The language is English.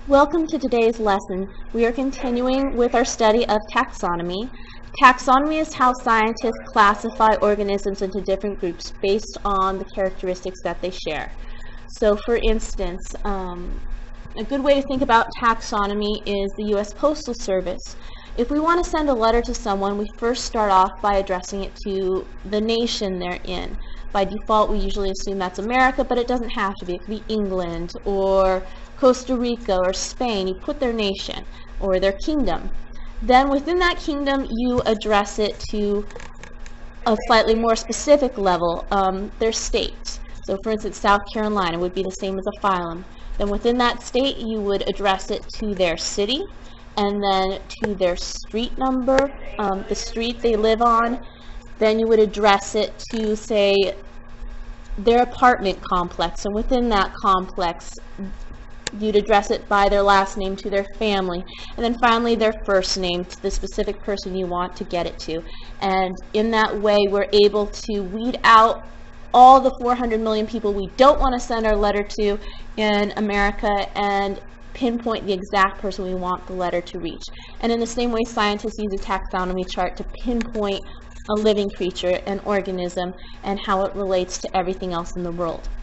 Welcome to today's lesson. We are continuing with our study of taxonomy. Taxonomy is how scientists classify organisms into different groups based on the characteristics that they share. So for instance, a good way to think about taxonomy is the US Postal Service. If we want to send a letter to someone, we first start off by addressing it to the nation they're in. By default, we usually assume that's America, but it doesn't have to be. It could be England or Costa Rica or Spain. You put their nation or their kingdom. Then within that kingdom, you address it to a slightly more specific level, their state. So for instance, South Carolina would be the same as a phylum. Then within that state, you would address it to their city, and then to their street number, the street they live on. Then you would address it to, say, their apartment complex, and within that complex, you'd address it by their last name to their family, and then finally their first name to the specific person you want to get it to. And in that way, we're able to weed out all the 400 million people we don't want to send our letter to in America and pinpoint the exact person we want the letter to reach. And in the same way, scientists use a taxonomy chart to pinpoint a living creature, an organism, and how it relates to everything else in the world.